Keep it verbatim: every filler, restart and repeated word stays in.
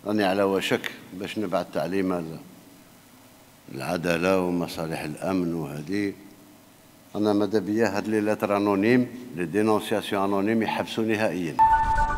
راني على وشك باش نبعث تعليمة العدالة ومصالح الأمن وهذه. أنا ماذا بيا هاد لي لتر أنونيم، لي دينونسياسيون أنونيم يحبسوا نهائيا.